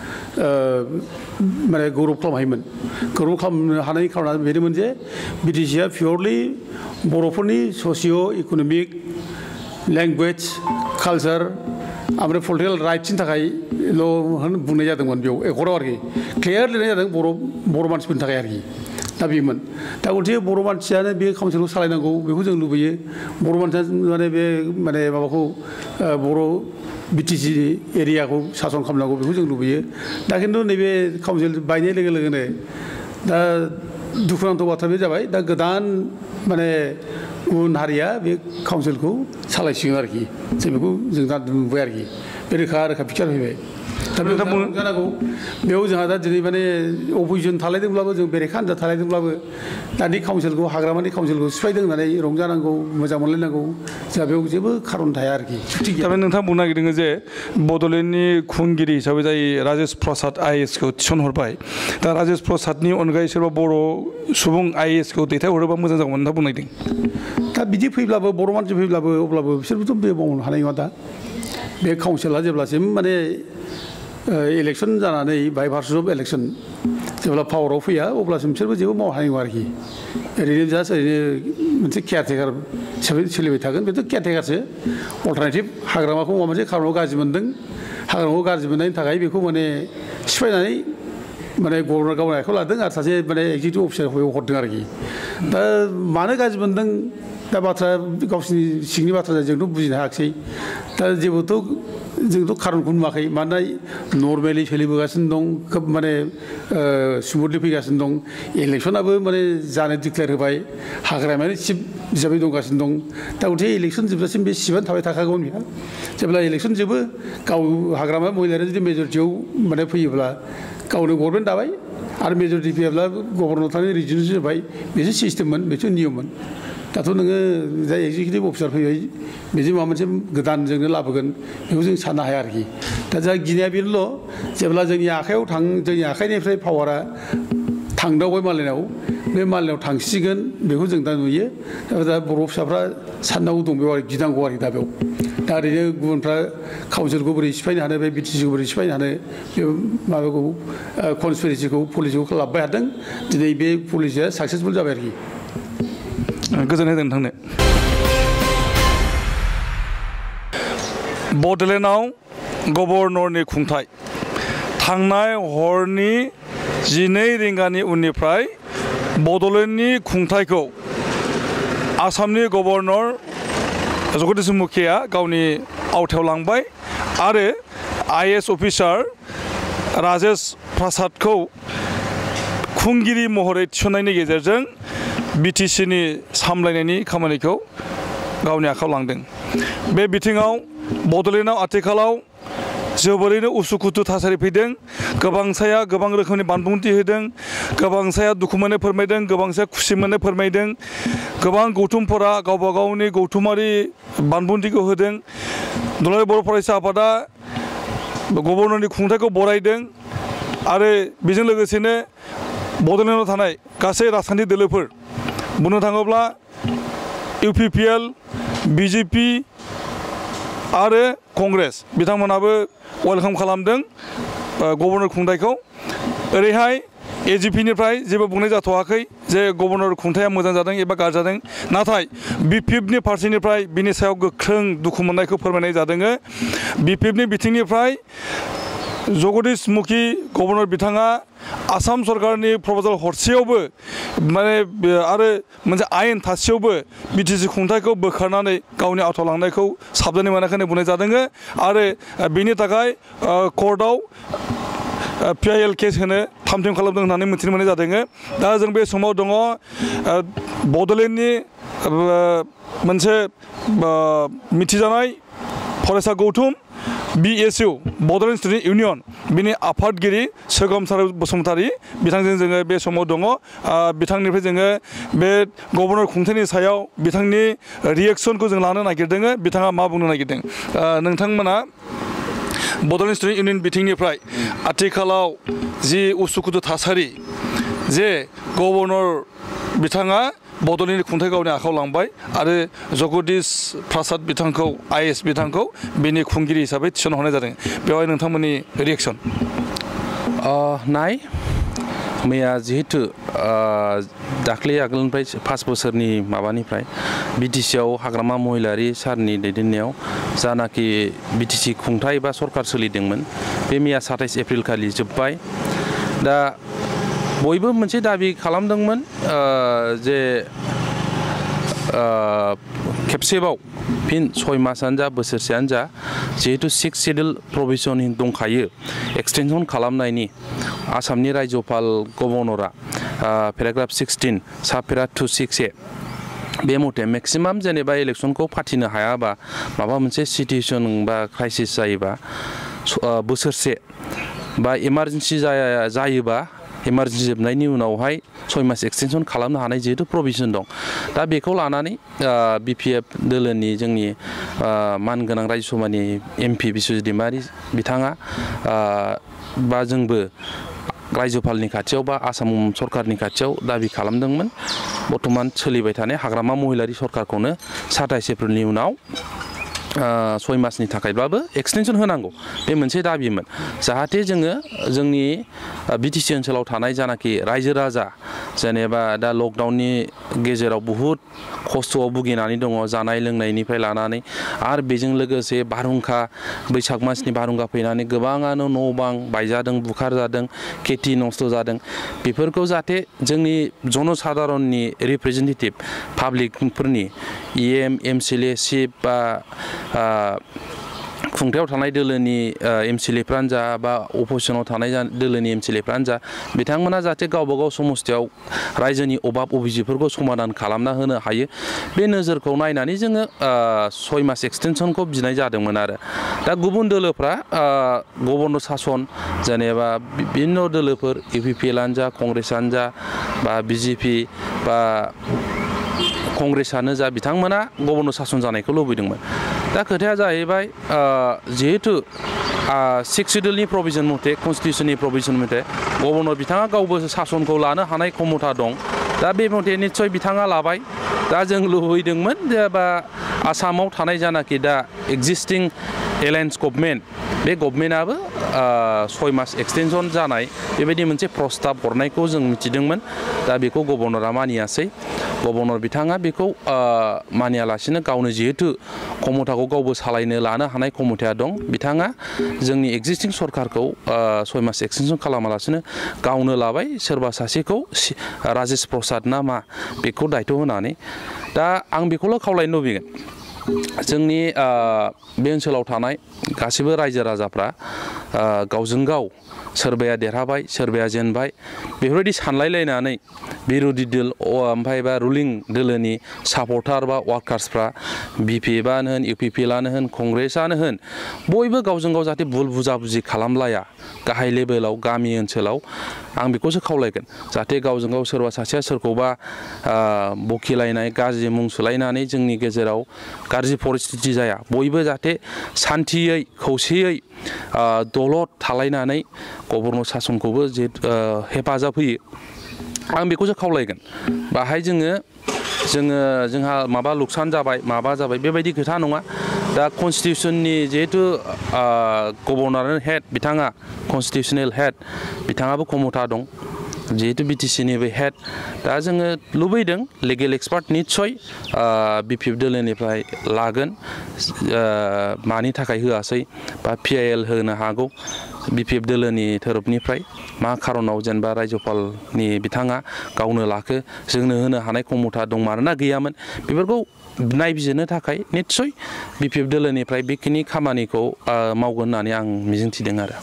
माने गौरब खालामनो हायोमोन गौरब खालामनो हानायनि खारना बेनोमोन जे बि टि सिआ पियरलि बर'फोरनि ससिय' इक'नमिक लेंगुवेज कालचार ओमफ्राय पलिटिकेल राइट्सनि थाखायल' बुंनाय जादोंमोन बेयाव एकर्डआव आरोखि क्लियार लिरनाय जादों बर' बर' मानसिफोरनि थाखाय आरोखि दा बेमोन दा गथे बर' मानसियानो बे काउन्सिलखौ सालायनांगौ बेखौ जों लुबैयो बर' मानसिया माने बे माने माबाखौ बर' बि टि सि एरियाखौ सासन खालामनांगौ बेखौ जों लुबैयो दा खिन्थु नैबे काउन्सिल बायनाय लोगो लोगोनो दा दुखुनांथाव बाथ्रा बे जाबाय दा गोदान माने गुबुन हारिया बे काउन्सिलखौ सालायसिगोन आरोखि जों बेखौ जों दा नुबाय आरोखि बे रोखा रोखा पिक्सार फैबाय दा बेयाव जानांगौ बेयाव जोंहा दा दिनै माने अपोजिसन थालायदोंब्लाबो जों बेरेखा हान्जा थालायदोंब्लाबो दानि काउन्सिलखौ हाग्रामानि काउन्सिलखौ सिफायदों होननानै रंजानांगौ मोजां मोनलायनांगौ जोंहा बेयाव जेबो खारन थाया आरोखि थारमाने नोंथां बुंनो नागिरदों जे बड'लेण्डनि खुंगिरि हिसाबै जाय राजेश प्रसाद आइ ए एसखौ थिसनहरबाय दा राजेश प्रसादनि अनगायै सोरबा बर' सुबुं आइ ए एसखौ दैथायहरोबा मोजां जागौमोन नोंथां बुंनो नागिरदों दा बिदि फैब्लाबो बर' मानसि फैब्लाबो अब्लाबो बिसोरबोथ' बे मावनो हानाय नङा दा बे काउन्सिला जेब्लासिम माने इलेक्सन जानानै बाय भार्चुस अफ इलेक्सन जेब्ला पावाराव फैया अब्लासिम बिसोरबो जेबो मावनो हानाय नङा आरोखि ओरैनो जास्ट ओरैनो मोनसे केयारटेकार हिसाबै सोलिबाय थागोन बेथ' केयारटेकारसो अल्टारनेटिभ हाग्रामाखौ माबा मोनसे खारनाव गाज्रि मोनदों हाग्रामाखौ गाज्रि मोननायनि थाखाय बेखौ माने सिफायनानै माने गभर्नर गावनि आखायाव लादों आरो सासे माने एक्जिकिउटिभ अफिसारखौ हरदों आरोखि दा मानो गाज्रि मोनदों दा बाथ्रा गावसिनि सिंनि बाथ्रा जोंथ' बुजिनो हायाखिसै दा जेबोथ' जोंथ' खारनखौ नुवाखै मानोना नर्मेलि सोलिबोगासिनो दं खोब माने स्मुथलि फैगासिनो दं इलेक्सनाबो माने जानो डिक्लेयार होबाय हाग्रामायानो सिफ हिसाबै दंगासिनो दं दा गथे इलेक्सन जोबजासिम बे सिबानो थाबाय थाखागोन बेहा जेब्ला इलेक्सन जोबो गाव हाग्रामा महिलायानो जुदि मेजरिटियाव माने फैयोब्ला गावनो गभर्नमेन्ट दाबाय आरो मेजरिटि फैयाब्ला गभर्नर थानाय रिजनसो जाबाय बेसो सिस्टेममोन बेसो नियममोन दाथ' नोङो जाय एक्जिकिउटिभ अफिसार फैबाय बेजों माबा मोनसे गोदान जोंनो लाबोगोन बेखौ जों साननो हाया आरोखि दा जोंहा गिनाया बेनोल' जेब्ला जोंनि आखायाव थां जोंनि आखाइनिफ्राय पावारा थांदावबाय मालायनाव बे मालायनाव थांसिगोन बेखौ जों दा नुयो दा बर' फिसाफ्रा साननांगौ दं बेयाव आरो गिनांगौ आरोखि दा बेयाव दा ओरैनो गुबुनफ्रा काउन्सिलखौ बोरै सिफायनो हानो बे बि टि सिखौ बोरै सिफायनो हानो बे माबाखौ कनस्पिरेसिखौ पलिसिखौ लाबोबाय हादों दिनै बे पलिसिया साक्सेसफुल जाबाय आरोखि गोजोननाय होदों नोंथांनो बड'लेण्डआव गभर्नरनि खुंथाय थांनाय हरनि जिनै रिंगानि उननिफ्राय बड'लेण्डनि खुंथायखौ आसामनि गभर्नर जगदीश मुखिया गावनि आवथायाव लांबाय आरो I A S officer Rajesh प्रसादखौ खुंगिरि महरै थिसननायनि गेजेरजों बि टि सिनि सामलायनायनि खामानिखौ गावनि आखायाव लांदों बे बिथिङाव बड'लेण्डआव आथिखालाव जोबोरैनो उसुखुथु थासारि फैदों गोबांसाया गोबां रोखोमनि बानबुंथि होदों गोबांसाया दुखु मोननाय फोरमायदों गोबांसाया खुसि मोननाय फोरमायदों गोबां गौथुमफोरा गावबा गावनि गौथुमारि बानबुंथिखौ होदों दुलाराय बर' फरायसा आफादा गभर्नरनि खुंथायखौ बरायदों आरो बेजों लोगोसेनो बड'लेण्डआव थानाय गासै राजखान्थि दोलोफोर बुंनो थाङोब्ला U P P L B J P आरो कंग्रेस बिथांमोनाबो वेलकाम खालामदों गभर्नर खुंथायखौ ओरैहाय एजिपिनिफ्राय जेबो बुंनाय जाथ'वाखै जे गभर्नर खुंथाया मोजां जादों एबा गाज्रि जादों नाथाय बिपिएफनि फारसेनिफ्राय बिनि सायाव गोख्रों दुखु मोननायखौ फोरमायनाय जादों बिपिएफनि बिथिंनिफ्राय जगदीश मुखी गभर्नर बिथाङा आसाम सरकारनि प्रप'जाल हरसेयावबो माने आरो मोनसे आयेन थासेयावबो बिटिसि खुंथायखौ बोखारनानै गावनि आथाव लांनायखौ साबजानाय मोनाखै बुंनाय जादों आरो बेनि थाखाय कर्टआव पि आइ एल केस होनो थाम-थिम खालामदों होननानै मिथिनो मोननाय जादों दा जों बे समाव दङ बड'लेण्डनि मोनसे मिथिजानाय फरायसा गौथुम B S U Bodoland student union बिनि आफादगिरि सोगोमसार बसुमतारी बिथांजों जोङो बे समाव दङ बिथांनिफ्राय जोङो बे गभर्नर खुंथायनि सायाव बिथांनि रिएक्सनखौ जों लानो नागिरदों बिथाङा मा बुंनो नागिरदों नोंथांमोना बड'लेण्ड स्टुडेन्ट इउनियन बिथिंनिफ्राय आथिखालाव जि उसुखुथु थासारि जे गभर्नर बिथाङा बड'लेण्डनि खुंथाय गावनि आखायाव लांबाय आरो जगदीश प्रसाद बिथांखौ आइ एस बिथांखौ बिनि खुंगिरि हिसाबै थिसनहरनाय जादों बेवहाय नोंथांमोननि रिएक्सन नाय मैया जिहेतु दाख्लै आगोलनिफ्राय पास बोसोरनि माबानिफ्राय बिटिसिआव हाग्रामा महिलारि सारनि दैदेननायाव जानाखि बिटिसि खुंथाय बा सरकार सोलिदोंमोन बे मैया साताइस एप्रिल खालि जोब्बाय दा बयबो मोनसे दाबि खालामदोंमोन जे खेबसेबाव फिन सय मासानो जा बोसोरसेयानो जा जिहेतु सिक्स शेड्युल प्रभिजन दंखायो एक्सटेनसन खालामनायनि आसामनि रायजोपाल गभर्नरा पेराग्राफ सिक्सटिन साब पेरा टु सिक्स ए बे मथे मेक्सिमाम जेनेबा इलेक्सनखौ फाथिनो हायाबा माबा मोनसे सिटुएसन बा क्राइसिस जायोबा बोसोरसे बा इमारजेन्सि जायोबा इमारजेन्सि जोबनायनि उनावहाय सय मास एक्सटेनसन खालामनो हानाय जिहेतु प्रभिजन दं दा बेखौ लानानै बिपिएफ दोलोनि जोंनि मानगोनां रायजोसभानि एमपि बिश्वजित दैमारि बिथाङा बा जोंबो रायजोपालनि खाथियाव बा आसाम सरकारनि खाथियाव दाबि खालामदोंमोन बर्थमान सोलिबाय थानाय हाग्रामा महिलारि सरकारखौनो साताइस एप्रिलनि उनाव सय मासनि थाखायब्लाबो एक्सटेनसन होनांगौ बे मोनसे दाबिमोन जाहाथे जोङो जोंनि बिटिसि ओनसोलाव थानाय जानाखि रायजो राजा जेनेबा दा लकडाउननि गेजेराव बुहुद खस्थ'आव भुगिनानै दङ जानाय लोंनायनिफ्राय लानानै आरो बेजों लोगोसे बारहुंखा बैसाग मासनि बारहुंखा फैनानै गोबाङानो न' बां बायजादों बुखारजादों खेथि नस्थ' जादों बेफोरखौ जाहाथे जोंनि जनसाधारननि रिप्रेजेन्टेटिभ पाब्लिकफोरनि इएम एमसिएलए सिप बा खुंथायाव थानाय दोलोनि एमसिएलएफ्रानो जा बा अपोजिसनाव थानाय दोलोनि एमसिएलएफ्रानो जा बिथांमोना जाहाथे गावबा गाव समस्थियाव रायजोनि अभाब अभिजितफोरखौ समाधान खालामना होनो हायो बे नोजोरखौ नायनानै जोङो सय मास एक्सटेनसनखौ बिनाय जादोंमोन आरो दा गुबुन दोलोफ्रा गभर्नर सासन जेनेबा बिभिन्न दोलोफोर इउपिपिएलआनो जा कंग्रेसआनो जा बा बिजेपि बा कंग्रेसआनो जा बिथांमोना गभर्नर सासन जानायखौ लुबैदोंमोन दा खोथाया जाहैबाय जिहेतु सिक्स शेड्युलनि प्रभिजन मथे कन्स्टिटिउसननि प्रभिजन मथे गभर्नर बिथाङा गावबो सासनखौ लानो हानाय क्षमता दं दा बे मथे निस्सय बिथाङा लाबाय दा जों लुबैदोंमोन जे बा आसामाव थानाय जानाखि दा एक्जिस्टिं एलायन्स गभर्नमेन्ट बे गभर्नमेन्टआबो सय मास एक्सटेनसन जानाय बेबायदि मोनसे प्रस्ताब हरनायखौ जों मिथिदोंमोन दा बेखौ गभर्नरा मानियासै गभर्नर बिथाङा बेखौ मानियालासिनो गावनो जिहेतु क्षमताखौ गावबो सालायनो लानो हानाय क्षमताया दं बिथाङा जोंनि एक्जिस्टिं सरकारखौ सय मास एक्सटेनसन खालामालासिनो गावनो लाबाय सोरबा सासेखौ राजेश प्रसाद ना मा बेखौ दायथ' होनानै दा आं बेखौल' खावलायनो लुबैगोन जोंनि बे ओनसोलाव थानाय गासैबो रायजो राजाफ्रा गावजों गाव सोरबाया देरहाबाय सोरबाया जेनबाय बेफोरबायदि सानलायलायनानै बिरोधि दल ओमफ्राय बा रुलिं दोलोनि सापर्टार बा वार्कार्सफ्रा बिपिएफआनो होन इउपिपिएलआनो होन कंग्रेसआनो होन बयबो गावजों गाव जाहाथे भुल बुजाबुजि खालामलाया गाहाय लेभेलाव गामि ओनसोलाव आं बेखौसो खावलायगोन जाहाथे गावजों गाव सोरबा सासेया सोरखौबा बखिलायनाय गाज्रि मुं सुलायनानै जोंनि गेजेराव गाज्रि परिस्थिति जाया बयबो जाहाथे सान्थियै खौसेयै दलद थालायनानै गभर्नर सासनखौबो जे हेफाजाब होयो आं बेखौसो खावलायगोन बाहाय जोङो जोङो जोंहा माबा लुकसान जाबाय माबा जाबाय बेबायदि खोथा नङा दा कनस्टिटिउसननि जिहेतु गभर्नर हेड बिथाङा कनस्टिटिउसनेल हेड बिथाङाबो क्षमता दं जिहेतु बिटिसिनिबो हेड दा जोङो लुबैदों लिगेल एक्सपार्ट निस्सय बिपिएफ दोलोनिफ्राय लागोन मानि थाखाय होआसै बा पिआइएल होनो हागौ बिपिएफ दोलोनि थोरोबनिफ्राय मा खारनाव जेनेबा रायजोपालनि बिथाङा गावनो लाखो जोंनो होनो हानाय क्षमता दं मानोना गैयामोन बेफोरखौ नायबिजिरनो थाखाय निस्सय बिपिएफ दोलोनिफ्राय बेखिनि खामानिखौ मावगोन होननानै आं मिजिंथिदों आरो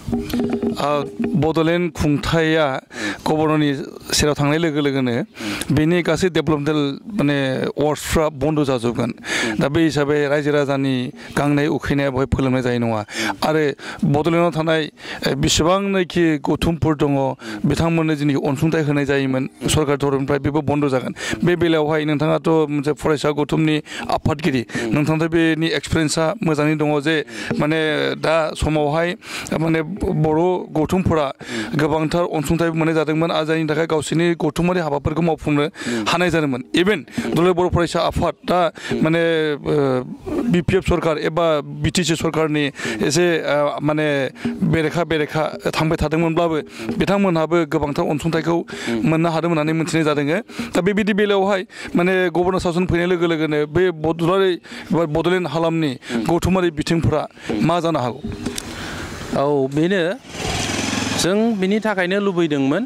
बड'लेण्ड खुंथाया गभर्नरनि सेराव थांनाय लोगो लोगोनो बेनि गासै डेभेलपमेन्टेल माने वार्ड्सफ्रा बन्द जाजोबगोन दा बे हिसाबै रायजो राजानि गांनाय उखैनाया बेवहाय फोलोमनाय जानाय नङा आरो बड'लेण्डआव थानाय बेसेबांनाखि गौथुमफोर दङ बिथांमोननो जेनेखि अनसुंथाइ होनाय जायोमोन सरकार थरफनिफ्राय बेबो बन्द जागोन बे बेलायावहाय नोंथाङाथ' मोनसे फरायसा गौथुमनि आफादगिरि नोंथांथ' बेनि एक्सपिरियेन्सा मोजाङै दङ जे माने दा समावहाय माने बर' गौथुमफोरा गोबांथार अनसुंथाइ मोननाय जादोंमोन आरो जायनि थाखाय गावसोरनि गौथुमारि हाबाफोरखौ मावफुंनो हानाय जादोंमोन इभेन दुलाराय बर' फरायसा आफाद दा माने बिपिएफ सरकार एबा बिटिसि सरकारनि एसे माने बेरेखा बेरेखा थांबाय थादोंमोनब्लाबो बिथांमोनहाबो गोबांथार अनसुंथाइखौ मोननो हादों होननानै मिथिनाय जादों दा बेबायदि बेलायावहाय माने गभर्नर सासन फैनाय लोगो लोगोनो बे दुलाराय बड'लेण्ड हालामनि गौथुमारि बिथिंफोरा मा जानो हागौ औ बेनो जों बिनि थाखायनो लुबैदोंमोन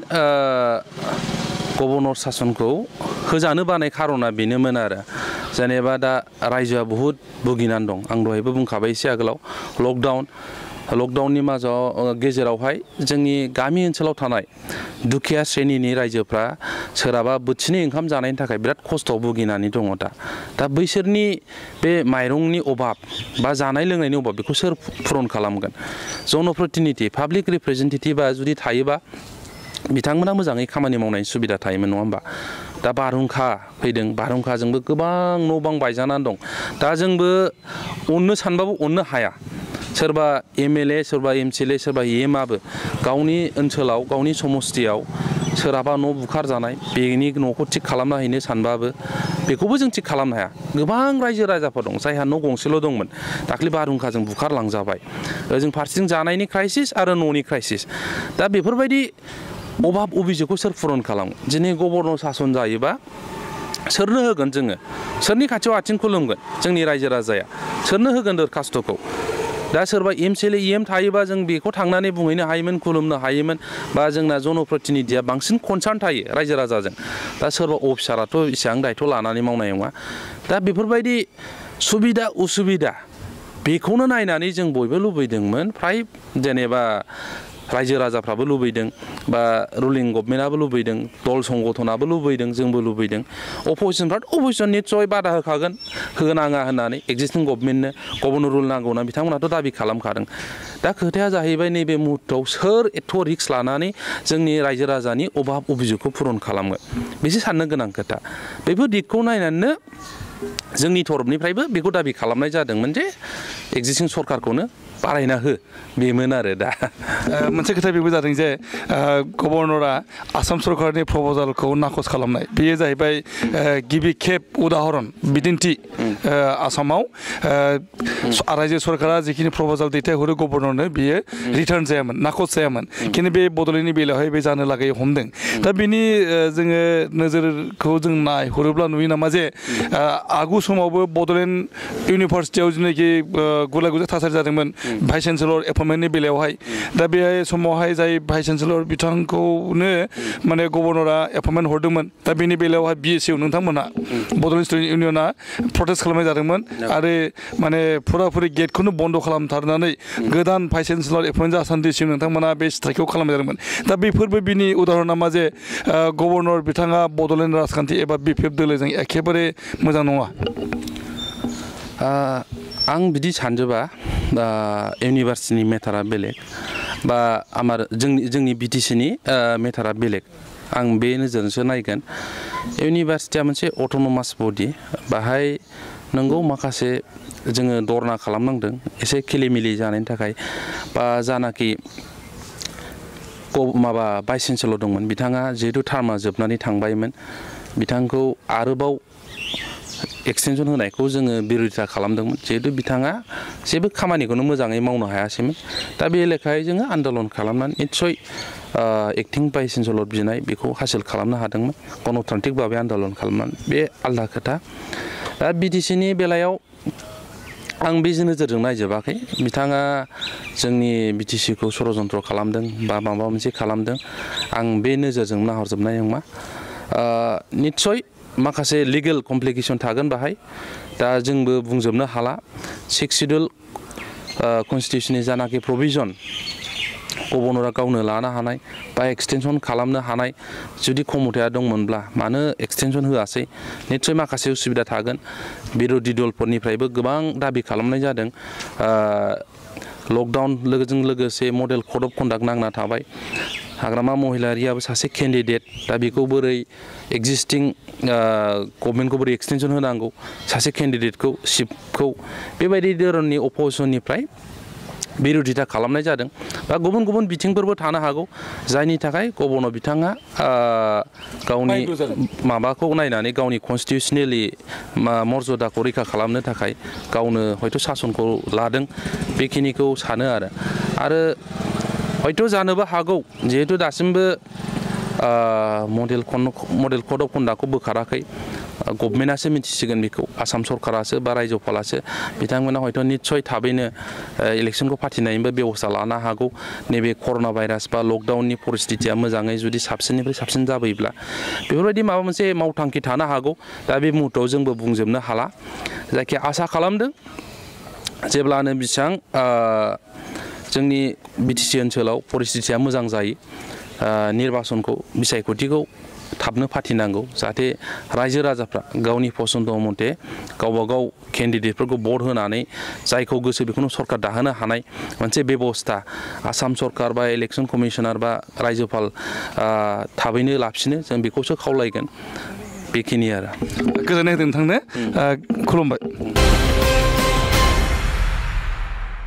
गभर्नर सासनखौ होजानो बानाय खारना बेनोमोन आरो जेनेबा दा रायजोआ बहुद भुगिनानै दं आं दहायबो बुंखाबाय एसे आगोलाव लकडाउन लकडाउननि माजाव गेजेरावहाय जोंनि गामि ओनसोलाव थानाय दुखिया श्रेणिनि रायजोफ्रा सोरहाबा बोथिनै ओंखाम जानायनि थाखाय बिराद खस्थ'आव भुगिनानै दङ दा दा बैसोरनि बे माइरंनि अभाब बा जानाय लोंनायनि अभाब बेखौ सोर पुरन खालामगोन जनप्रतिनिधि पाब्लिक रिप्रेजेन्टेटिभआ जुदि थायोबा बिथांमोना मोजाङै खामानि मावनायनि सुबिदा थायोमोन नङा होमबा दा बारहुंखा फैदों बारहुंखाजोंबो गोबां न' बां बायजानानै दं दा जोंबो अननो सानबाबो अननो हाया सोरबा एमएलए सोरबा एमसिएलए सोरबा एमआबो गावनि ओनसोलाव गावनि समस्तियाव सोरहाबा न' बुखारजानाय बेनि न'खौ थिग खालामना हैनो सानबाबो बेखौबो जों थिग खालामनो हाया गोबां रायजो राजाफोर दं जायहा न' गंसेल' दंमोन दाख्लै बारहुंखाजों बुखारलांजाबाय जों फारसेथिं जानायनि क्राइसिस आरो न'नि क्राइसिस दा बेफोरबायदि अभाब अभिजोगखौ सोर पुरन खालामो दिनै गभर्नर सासन जायोबा सोरनो होगोन जोङो सोरनि खाथियाव आथिं खुलुमगोन जोंनि रायजो राजाया सोरनो होगोन दरखास्त'खौ दा सोरबा एमसिएलए एम थायोबा जों बेखौ थांनानै बुंहैनो हायोमोन खुलुमनो हायोमोन बा जोंना जनप्रतिनिधिया बांसिन कनसार्न थायो रायजो राजाजों दा सोरबा अफिसाराथ' इसेबां दायथ' लानानै मावनाय नङा दा बेफोरबायदि सुबिदा उसुबिदा बेखौनो नायनानै जों बयबो लुबैदोंमोन फ्राय जेनेबा रायजो राजाफ्राबो लुबैदों बा रुलिं गभर्नमेन्टआबो लुबैदों दल संगठनाबो लुबैदों जोंबो लुबैदों अपोजिसनफ्राथ' अपोजिसन निस्सय बादा होखागोन होनाङा होननानै एक्जिस्टिं गभर्नमेन्टनो गभर्नर रुल नांगौ होनना बिथांमोनाथ' दाबि खालामखादों दा खोथाया जाहैबाय नैबे मुहुर्तआव सोर एथ' रिक्स लानानै जोंनि रायजो राजानि अभाब अभिजोगखौ पुरन खालामगोन बेसो साननो गोनां खोथा बेफोर दिगखौ नायनानैनो जोंनि थरफनिफ्रायबो बेखौ दाबि खालामनाय जादोंमोन जे एक्जिस्टिं सरकारखौनो बारायना हो बेमोन आरो दा मोनसे खोथा बेबो जादों जे गभर्नरा आसाम सरकारनि प्रप'जालखौ नाखस खालामनाय बेयो जाहैबाय गिबि खेब उदाहरन बिदिन्थि आसामाव रायजो सरकारा जिखिनि प्रप'जाल दैथायहरो गभर्नरनो बियो रिटार्न जायामोन नाखस जायामोन खिन्थु बे बड'लेण्डनि बेलायावहाय बे जानो लागै हमदों दा बिनि जोङो नोजोरखौ जों नायहरोब्ला नुयो नामा जे आगु समावबो बड'लेण्ड इउनिभारसिटियाव जेनाखि गुलाय गुजाय थासारि जादोंमोन भाइस चेन्सेलर एपइन्टमेन्टनि बेलायावहाय दा बे समावहाय जाय भाइस चेन्सेलर बिथांखौनो माने गभर्नरा एपइन्टमेन्ट हरदोंमोन दा बेनि बेलायावहाय बिएसइउ नोंथांमोना बड'लेण्ड स्टुडेन्ट इउनियना प्रटेस्ट खालामनाय जादोंमोन आरो माने फुराफुरि गेटखौनो बन्द' खालामथारनानै गोदान भाइस चेन्सेलर एपइन्ट जासान्दिसिम नोंथांमोना बे स्ट्राइकखौ खालामनाय जादोंमोन दा बेफोरबो बिनि उदाहरन नामा जे गभर्नर बिथाङा बड'लेण्ड राजखान्थि एबा बिपिएफ दोलोजों एखेबारे मोजां नङा आं बिदि सानजोबा इउनिभार्सिटिनि मेटारा बेलेग बा आमार जोंनि जोंनि बिटिसिनि मेटारा बेलेग आं बे नोजोरजोंसो नायगोन इउनिभार्सिटिया मोनसे अट'नमास बडि बाहाय नंगौ माखासे जोङो धरना खालामनांदों एसे खेलिमेलि जानायनि थाखाय बा जानाखि माबा भाइस चेन्सेलर दंमोन बिथाङा जिहेतु टार्मा जोबनानै थांबायमोन बिथांखौ आरोबाव एक्सटेनसन होनायखौ जोङो बिरोधिता खालामदोंमोन जिहेतु बिथाङा जेबो खामानिखौनो मोजाङै मावनो हायासैमोन दा बे लेखायै जोङो आन्दलन खालामनानै निस्सय एक्टिं बाय चेन्सेलर बिनाय बेखौ हासिल खालामनो हादोंमोन गणतान्त्रिक भाबै आन्दलन खालामनानै बे आलदा खोथा दा बिटिसिनि बेलायाव आं बे नोजोरजों नायजोबाखै बिथाङा जोंनि बिटिसिखौ षड़यन्त्र खालामदों बा माबा मोनसे खालामदों आं बे नोजोरजों नाहरजोबनाय नङा निस्सय माखासे लिगेल कमप्लिकेसन थागोन बाहाय दा जोंबो बुंजोबनो हाला सिक्स शिड्युल कनस्टिटिउसननि जानाखि प्रभिजन गभर्नरा गावनो लानो हानाय बा एक्सटेनसन खालामनो हानाय जुदि क्षमताया दंमोनब्ला मानो एक्सटेनसन होआसै निस्सय माखासे उसुबिदा थागोन बिरोधि दलफोरनिफ्रायबो गोबां दाबि खालामनाय जादों लकडाउन लोगोजों लोगोसे मडेल कड अफ कन्डाक्ट नांना थाबाय हाग्रामा महिलारियाबो सासे केन्डिडेट दा बेखौ बोरै एक्जिस्टिं गभर्नमेन्टखौ बोरै एक्सटेनसन होनांगौ सासे केन्डिडेटखौ सिटखौ बेबायदि धरननि अपोजिसननिफ्राय बिरोधिता खालामनाय जादों बा गुबुन गुबुन बिथिंफोरबो थानो हागौ जायनि थाखाय गभर्नर बिथाङा गावनि माबाखौ नायनानै गावनि कनस्टिटिउसनेलि मर्यादाखौ रैखा खालामनो थाखाय गावनो हयथ' सासनखौ लादों बेखिनिखौ सानो आरो आरो हयथ' जानोबो हागौ जिहेतु दासिमबो मडेल मडेल कड अफ कन्डाक्टखौ बोखाराखै गभर्नमेन्टआसो मिथिसिगोन बेखौ आसाम सरकारासो बा रायजोपालासो बिथांमोना हयथ' निस्सय थाबैनो इलेक्सनखौ फाथिनायनिबो बेबस्था लानो हागौ नैबे कर'ना भाइरास बा लकडाउननि परिस्थितिया मोजाङै जुदि साबसिननिफ्राय साबसिन जाबोयोब्ला बेफोरबायदि माबा मोनसे मावथांखि थानो हागौ दा बे मुहुर्तआव जोंबो बुंजोबनो हाला जायखिया आसा खालामदों जेब्लानो बेसेबां जोंनि बिटिसि ओनसोलाव परिस्थितिया मोजां जायो निर्बासनखौ बिसायख'थिखौ थाबनो फाथिनांगौ जाहाथे रायजो राजाफ्रा गावनि पसन्द मथे गावबा गाव केन्डिडेटफोरखौ भट होनानै जायखौ गोसो बेखौनो सरकार दाहोनो हानाय मोनसे बेबस्था आसाम सरकार बा इलेक्सन कमिशनार बा रायजोपाल थाबैनो लाफिनो जों बेखौसो खावलायगोन बेखिनि आरो गोजोननाय होदों नोंथांनो खुलुमबाय